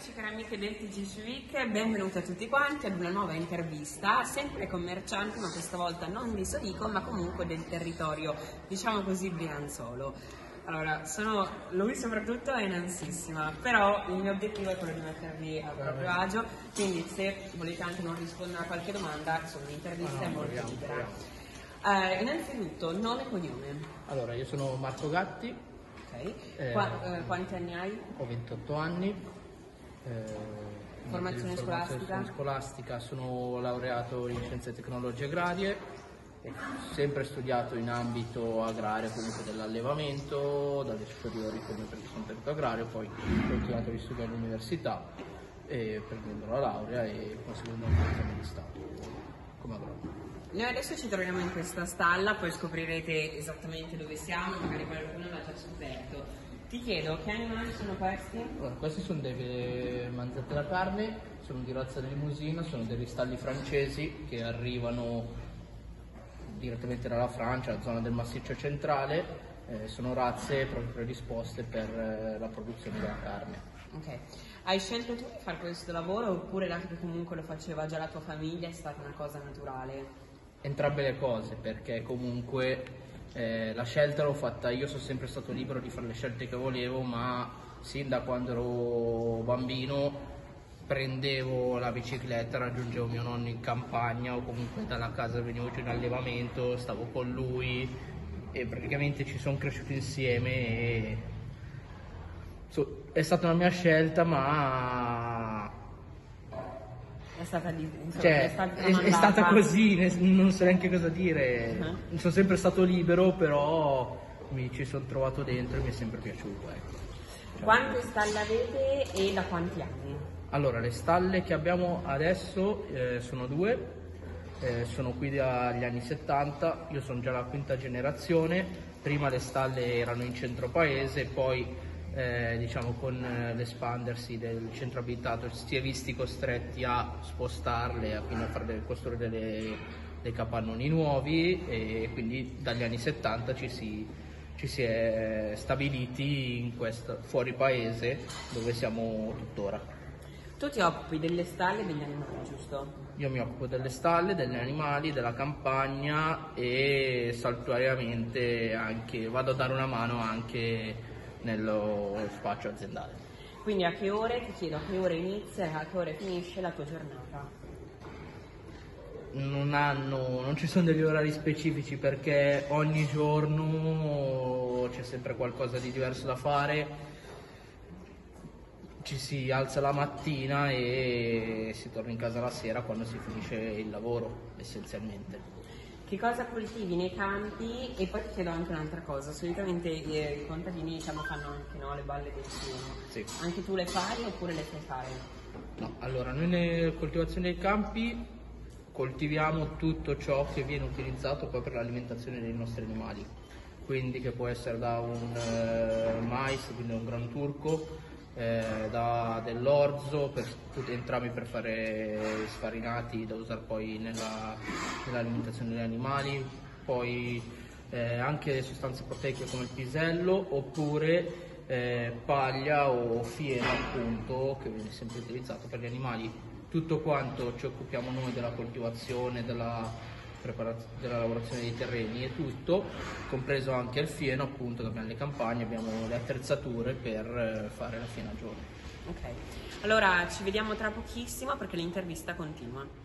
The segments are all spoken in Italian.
amici, cari amiche del TG Civic, benvenuti a tutti quanti ad una nuova intervista, sempre commercianti, ma questa volta non di Sodico, ma comunque del territorio, diciamo così, brianzolo. Allora, lui soprattutto è inansissima, però il mio obiettivo è quello di mettervi a proprio agio, quindi se volete anche non rispondere a qualche domanda, insomma, l'intervista è molto libera. Innanzitutto, nome e cognome. Allora, io sono Marco Gatti. Quanti anni hai? Ho 28 anni. Formazione scolastica, sono laureato in Scienze e Tecnologie Agrarie. Ho sempre studiato in ambito agrario, comunque dell'allevamento, dalle superiori come perché sono territorio agrario, poi ho continuato gli studi all'università prendendo la laurea e conseguendo un esame di Stato come agronomo. Noi adesso ci troviamo in questa stalla, poi scoprirete esattamente dove siamo, magari qualcuno l'ha già scoperto. Ti chiedo, che animali sono questi? Allora, questi sono delle manzette da carne, sono di razza limousine, sono degli stalli francesi che arrivano direttamente dalla Francia, la zona del massiccio centrale, sono razze proprio predisposte per la produzione della carne. Ok. Hai scelto tu di fare questo lavoro oppure dato che comunque lo faceva già la tua famiglia è stata una cosa naturale? Entrambe le cose, perché comunque la scelta l'ho fatta io, sono sempre stato libero di fare le scelte che volevo, ma sin da quando ero bambino prendevo la bicicletta, raggiungevo mio nonno in campagna o comunque dalla casa venivo giù in allevamento, stavo con lui e praticamente ci sono cresciuti insieme e è stata una mia scelta, ma è stata è stata così, non so neanche cosa dire. Sono sempre stato libero, però mi ci sono trovato dentro e mi è sempre piaciuto. Quante stalle avete e da quanti anni? Allora, le stalle che abbiamo adesso sono due, sono qui dagli anni 70, io sono già la quinta generazione, prima le stalle erano in centro paese, poi diciamo con l'espandersi del centro abitato si è visti costretti a spostarle fino a costruire dei capannoni nuovi e quindi dagli anni 70 ci si è stabiliti in questo fuori paese dove siamo tuttora. Tu ti occupi delle stalle e degli animali, giusto? Io mi occupo delle stalle, degli animali, della campagna e saltuariamente anche vado a dare una mano anche nello spazio aziendale. Quindi a che ore, ti chiedo, a che ore inizia e a che ore finisce la tua giornata? Non ci sono degli orari specifici perché ogni giorno c'è sempre qualcosa di diverso da fare. Ci si alza la mattina e si torna in casa la sera quando si finisce il lavoro, essenzialmente. Che cosa coltivi nei campi? E poi ti chiedo anche un'altra cosa, solitamente i contadini diciamo fanno anche le balle del fieno. Sì. Anche tu le fai oppure le fai fare? No, allora noi nelle coltivazioni dei campi coltiviamo tutto ciò che viene utilizzato poi per l'alimentazione dei nostri animali, quindi che può essere da un mais, quindi un grano turco, dell'orzo, entrambi per fare sfarinati da usare poi nell'alimentazione degli animali, poi anche sostanze proteiche come il pisello oppure paglia o fieno appunto che viene sempre utilizzato per gli animali. Tutto quanto ci occupiamo noi della coltivazione, della lavorazione dei terreni e tutto, compreso anche il fieno appunto che abbiamo le campagne, abbiamo le attrezzature per fare la fienagione. Ok, allora ci vediamo tra pochissimo perché l'intervista continua.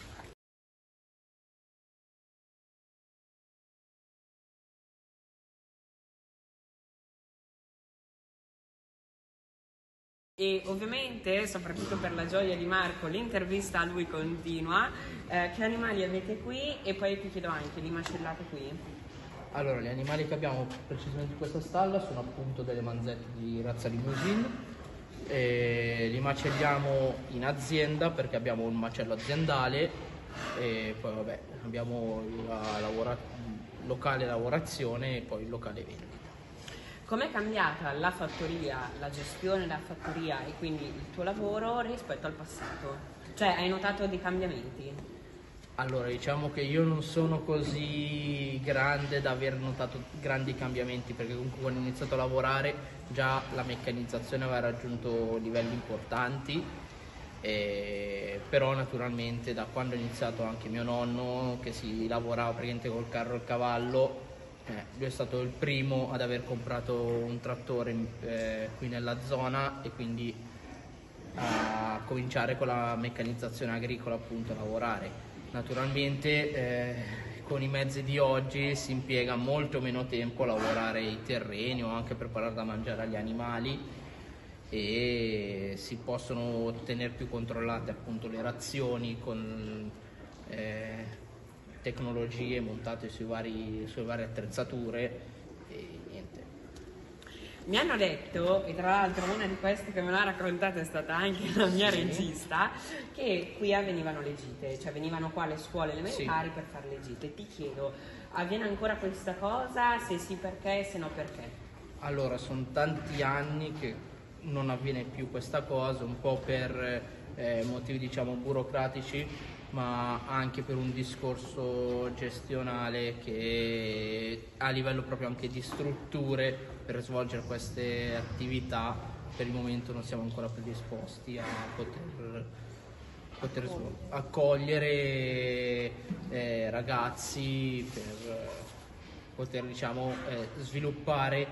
E ovviamente, soprattutto per la gioia di Marco, l'intervista a lui continua. Che animali avete qui? E poi ti chiedo anche, li macellate qui? Allora, gli animali che abbiamo precisamente in questa stalla sono appunto delle manzette di razza limousine. Li macelliamo in azienda perché abbiamo un macello aziendale e poi vabbè abbiamo il locale lavorazione e poi il locale vendita. Com'è cambiata la fattoria, la gestione della fattoria e quindi il tuo lavoro rispetto al passato? Cioè, hai notato dei cambiamenti? Allora, diciamo che io non sono così grande da aver notato grandi cambiamenti, perché comunque quando ho iniziato a lavorare già la meccanizzazione aveva raggiunto livelli importanti, però naturalmente da quando ho iniziato anche mio nonno, che si lavorava praticamente col carro e il cavallo, lui è stato il primo ad aver comprato un trattore qui nella zona, e quindi a cominciare con la meccanizzazione agricola, appunto, a lavorare. Naturalmente con i mezzi di oggi si impiega molto meno tempo a lavorare i terreni o anche preparare da mangiare agli animali, e si possono tenere più controllate appunto le razioni con tecnologie montate sulle varie attrezzature, e niente. Mi hanno detto, e tra l'altro una di queste che me l'ha raccontata è stata anche la mia regista, che qui avvenivano le gite, cioè venivano qua alle scuole elementari per fare le gite. Ti chiedo, avviene ancora questa cosa? Se sì perché, se no perché? Allora, sono tanti anni che non avviene più questa cosa, un po' per motivi diciamo burocratici, ma anche per un discorso gestionale, che a livello proprio anche di strutture per svolgere queste attività per il momento non siamo ancora predisposti a poter accogliere ragazzi per poter diciamo sviluppare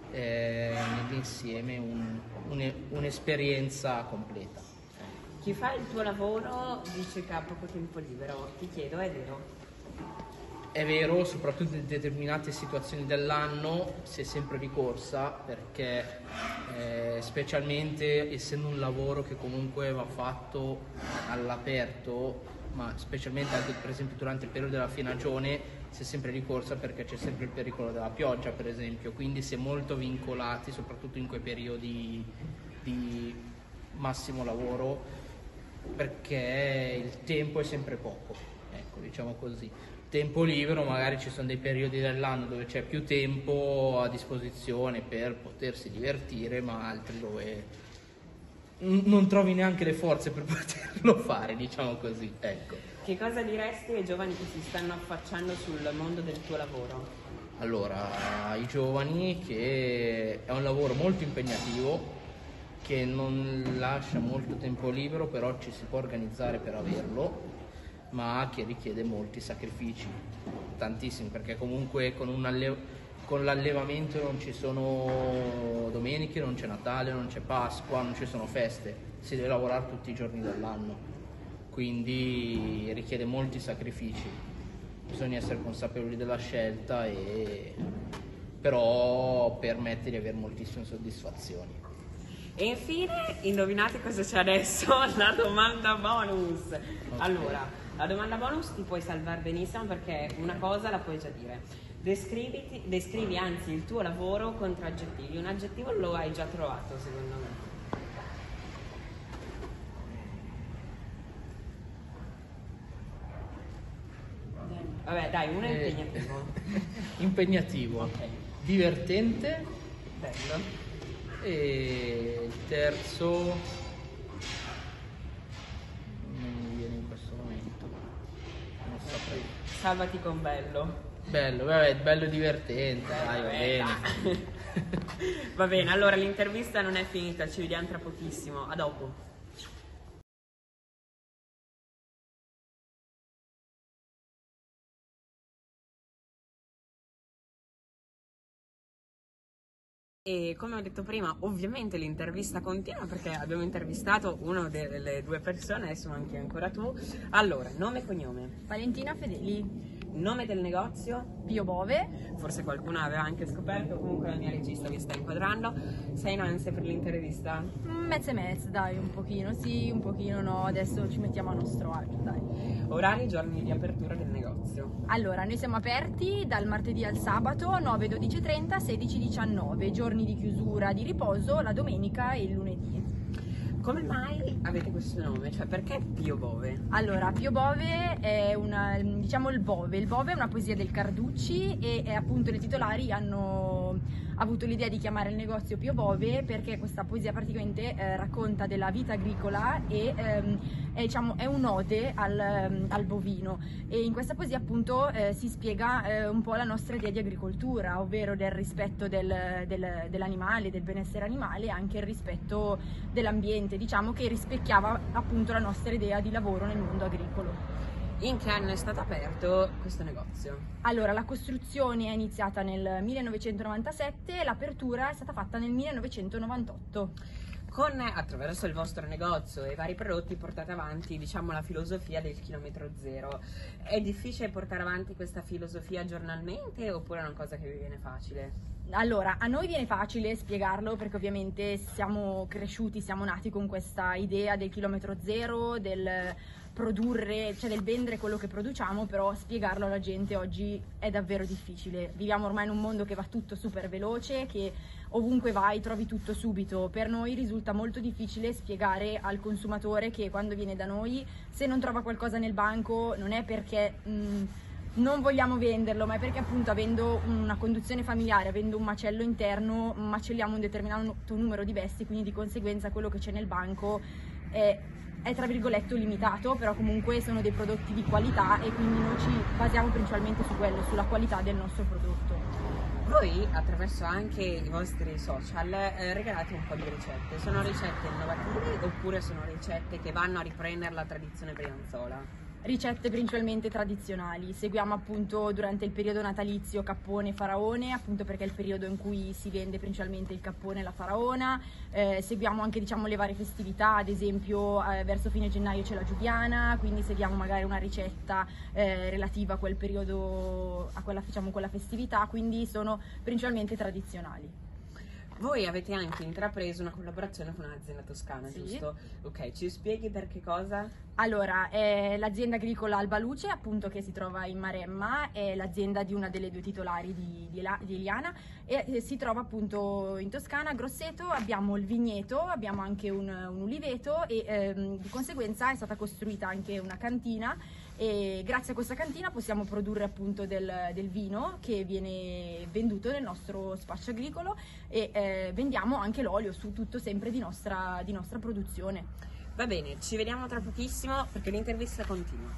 nell'insieme un'esperienza completa. Chi fa il tuo lavoro dice che ha poco tempo libero. Ti chiedo, è vero? È vero, soprattutto in determinate situazioni dell'anno si è sempre di corsa, perché specialmente essendo un lavoro che comunque va fatto all'aperto, ma specialmente anche per esempio durante il periodo della fienagione, si è sempre di corsa perché c'è sempre il pericolo della pioggia, per esempio, quindi si è molto vincolati soprattutto in quei periodi di massimo lavoro, perché il tempo è sempre poco, ecco, diciamo così. Tempo libero, magari ci sono dei periodi dell'anno dove c'è più tempo a disposizione per potersi divertire, ma altri dove non trovi neanche le forze per poterlo fare, diciamo così, ecco. Che cosa diresti ai giovani che si stanno affacciando sul mondo del tuo lavoro? Allora, ai giovani, che è un lavoro molto impegnativo, che non lascia molto tempo libero, però ci si può organizzare per averlo, ma che richiede molti sacrifici, tantissimi, perché comunque con l'allevamento non ci sono domeniche, non c'è Natale, non c'è Pasqua, non ci sono feste, si deve lavorare tutti i giorni dell'anno, quindi richiede molti sacrifici, bisogna essere consapevoli della scelta, però permette di avere moltissime soddisfazioni. E infine, indovinate cosa c'è adesso? La domanda bonus. Okay. Allora, la domanda bonus ti puoi salvare benissimo, perché una cosa la puoi già dire. Descrivi anzi il tuo lavoro con 3 aggettivi. Un aggettivo lo hai già trovato, secondo me. Vabbè, dai, uno è impegnativo. Impegnativo. Ok. Divertente. Bello. E il terzo non mi viene in questo momento, non saprei. Salvati con bello. Bello, vabbè, bello e divertente, dai, va bene. Va bene, allora l'intervista non è finita, ci vediamo tra pochissimo, a dopo. E come ho detto prima, ovviamente l'intervista continua, perché abbiamo intervistato una delle 2 persone, adesso manchi ancora tu. Allora, nome e cognome? Valentina Fedeli. Nome del negozio? Pio Bove. Forse qualcuno aveva anche scoperto, comunque la mia regista vi sta inquadrando. Sei in ansia per l'intervista? Mezzo e mezzo, dai, un pochino sì, un pochino no, adesso ci mettiamo a nostro agio, dai. Orari e giorni di apertura del negozio? Allora, noi siamo aperti dal martedì al sabato, 9-12:30, 16-19, giorni di chiusura, di riposo, la domenica e il lunedì. Come mai avete questo nome? Cioè, perché Pio Bove? Allora, Pio Bove è diciamo il Bove è una poesia del Carducci, e appunto le titolari hanno avuto l'idea di chiamare il negozio Pio Bove perché questa poesia praticamente racconta della vita agricola e è un'ode al bovino, e in questa poesia appunto si spiega un po' la nostra idea di agricoltura, ovvero del rispetto dell'animale, del benessere animale, e anche il rispetto dell'ambiente, diciamo che rispecchiava appunto la nostra idea di lavoro nel mondo agricolo. In che anno è stato aperto questo negozio? Allora, la costruzione è iniziata nel 1997 e l'apertura è stata fatta nel 1998. Attraverso il vostro negozio e i vari prodotti portate avanti, diciamo, la filosofia del chilometro zero. È difficile portare avanti questa filosofia giornalmente oppure è una cosa che vi viene facile? Allora, a noi viene facile spiegarlo perché ovviamente siamo cresciuti, siamo nati con questa idea del chilometro zero, del produrre, cioè del vendere quello che produciamo, però spiegarlo alla gente oggi è davvero difficile. Viviamo ormai in un mondo che va tutto super veloce, che ovunque vai trovi tutto subito. Per noi risulta molto difficile spiegare al consumatore che quando viene da noi, se non trova qualcosa nel banco, non è perché non vogliamo venderlo, ma è perché appunto avendo una conduzione familiare, avendo un macello interno, macelliamo un determinato numero di bestie, quindi di conseguenza quello che c'è nel banco è tra virgolette limitato, però comunque sono dei prodotti di qualità e quindi noi ci basiamo principalmente su quello, sulla qualità del nostro prodotto. Voi, attraverso anche i vostri social, regalate un po' di ricette. Sono ricette innovative oppure sono ricette che vanno a riprendere la tradizione brianzola? Ricette principalmente tradizionali, seguiamo appunto durante il periodo natalizio cappone e faraone, appunto perché è il periodo in cui si vende principalmente il cappone e la faraona, seguiamo anche diciamo le varie festività, ad esempio verso fine gennaio c'è la Giuliana, quindi seguiamo magari una ricetta relativa a quel periodo, a quella, diciamo, quella festività, quindi sono principalmente tradizionali. Voi avete anche intrapreso una collaborazione con un'azienda toscana, Sì. giusto? Ok, ci spieghi per che cosa? Allora, è l'azienda agricola Alba Luce, appunto, che si trova in Maremma, è l'azienda di una delle due titolari di Eliana e si trova appunto in Toscana, a Grosseto. Abbiamo il vigneto, abbiamo anche un uliveto e di conseguenza è stata costruita anche una cantina, e grazie a questa cantina possiamo produrre appunto del vino che viene venduto nel nostro spaccio agricolo e vendiamo anche l'olio, su tutto sempre di nostra produzione. Va bene, ci vediamo tra pochissimo perché l'intervista continua.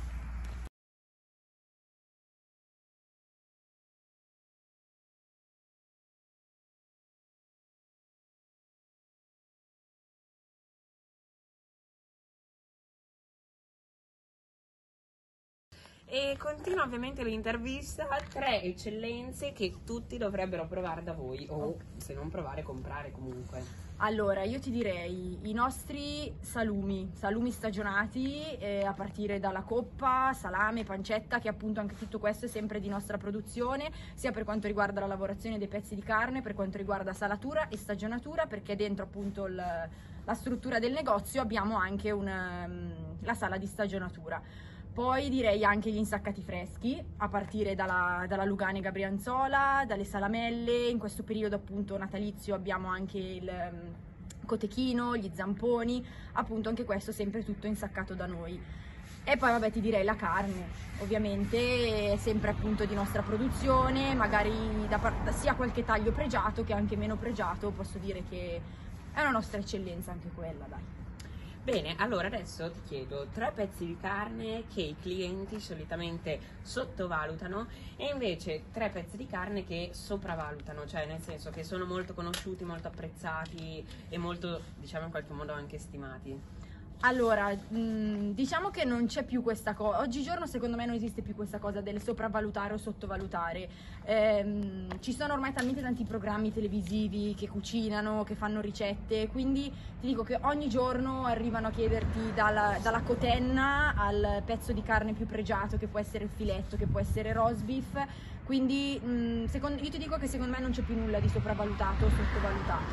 E continua ovviamente l'intervista a 3 eccellenze che tutti dovrebbero provare da voi, o se non provare, comprare comunque. Allora, io ti direi i nostri salumi stagionati, a partire dalla coppa, salame, pancetta, che appunto anche tutto questo è sempre di nostra produzione, sia per quanto riguarda la lavorazione dei pezzi di carne, per quanto riguarda salatura e stagionatura, perché dentro appunto la struttura del negozio abbiamo anche la sala di stagionatura. Poi direi anche gli insaccati freschi, a partire dalla Luganega Brianzola, dalle salamelle. In questo periodo appunto natalizio abbiamo anche il cotechino, gli zamponi, appunto anche questo sempre tutto insaccato da noi. E poi vabbè ti direi la carne, ovviamente sempre appunto di nostra produzione, magari sia qualche taglio pregiato che anche meno pregiato, posso dire che è una nostra eccellenza anche quella, dai. Bene, allora adesso ti chiedo 3 pezzi di carne che i clienti solitamente sottovalutano e invece 3 pezzi di carne che sopravvalutano, cioè nel senso che sono molto conosciuti, molto apprezzati e molto, diciamo in qualche modo anche stimati. Allora, diciamo che non c'è più questa cosa, oggigiorno secondo me non esiste più questa cosa del sopravvalutare o sottovalutare. Ci sono ormai talmente tanti programmi televisivi che cucinano, che fanno ricette, quindi ti dico che ogni giorno arrivano a chiederti dalla cotenna al pezzo di carne più pregiato, che può essere il filetto, che può essere roast beef. Quindi io ti dico che secondo me non c'è più nulla di sopravvalutato o sottovalutato.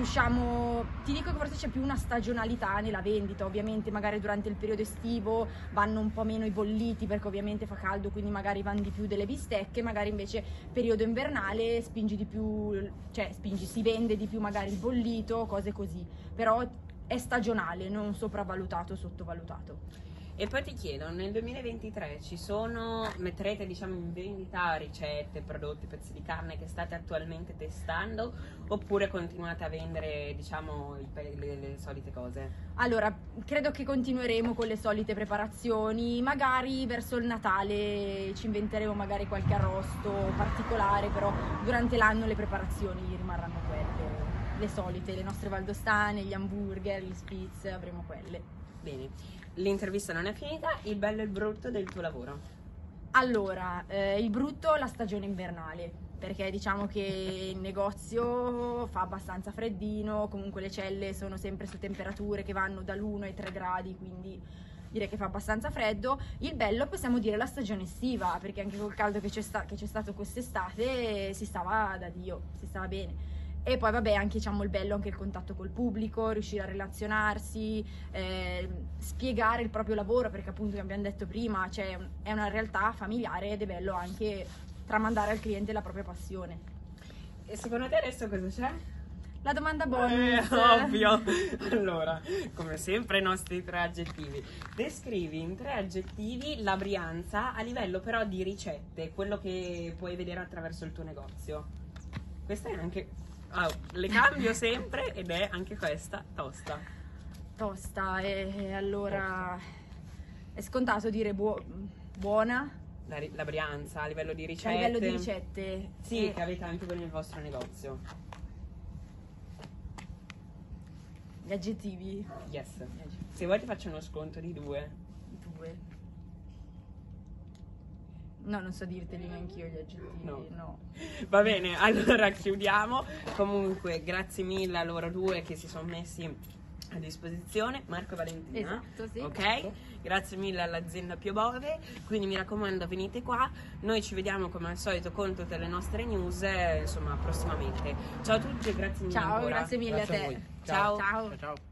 Ti dico che forse c'è più una stagionalità nella vendita, ovviamente magari durante il periodo estivo vanno un po' meno i bolliti perché ovviamente fa caldo, quindi magari vanno di più delle bistecche, magari invece periodo invernale spingi di più, cioè si vende di più magari il bollito, cose così, però è stagionale, non sopravvalutato o sottovalutato. E poi ti chiedo, nel 2023 metterete diciamo in vendita ricette, prodotti, pezzi di carne che state attualmente testando, oppure continuate a vendere diciamo le solite cose? Allora, credo che continueremo con le solite preparazioni, magari verso il Natale ci inventeremo magari qualche arrosto particolare, però durante l'anno le preparazioni rimarranno quelle, le solite, le nostre valdostane, gli hamburger, gli spitz, avremo quelle. Bene, l'intervista non è finita, il bello e il brutto del tuo lavoro. Allora, il brutto la stagione invernale, perché diciamo che il negozio fa abbastanza freddino, comunque le celle sono sempre su temperature che vanno dall'1 ai 3 gradi, quindi direi che fa abbastanza freddo. Il bello possiamo dire la stagione estiva, perché anche col caldo che c'è stato quest'estate si stava da Dio, si stava bene. E poi vabbè, anche diciamo il bello, anche il contatto col pubblico, riuscire a relazionarsi, spiegare il proprio lavoro, perché appunto come abbiamo detto prima, cioè, è una realtà familiare ed è bello anche tramandare al cliente la propria passione. E secondo te adesso cosa c'è? La domanda bonus. Ovvio. Allora, come sempre i nostri 3 aggettivi. Descrivi in 3 aggettivi la Brianza a livello però di ricette, quello che puoi vedere attraverso il tuo negozio. Questa è anche... le cambio sempre ed è anche questa tosta. Tosta, e allora è scontato dire buona. La Brianza a livello di ricette. A livello di ricette. Sì, che avete anche voi nel vostro negozio. Gli aggettivi. Yes. Se vuoi ti faccio uno sconto di 2. No, non so dirteli neanch'io gli aggettivi, no. Va bene, allora chiudiamo. Comunque, grazie mille a loro due che si sono messi a disposizione, Marco e Valentina. Esatto, sì. Ok? Grazie mille all'azienda Piobove. Quindi mi raccomando, venite qua. Noi ci vediamo come al solito con tutte le nostre news, insomma, prossimamente. Ciao a tutti e grazie mille Ciao, ancora. grazie mille Grazie a te. voi. Ciao. Ciao. Ciao.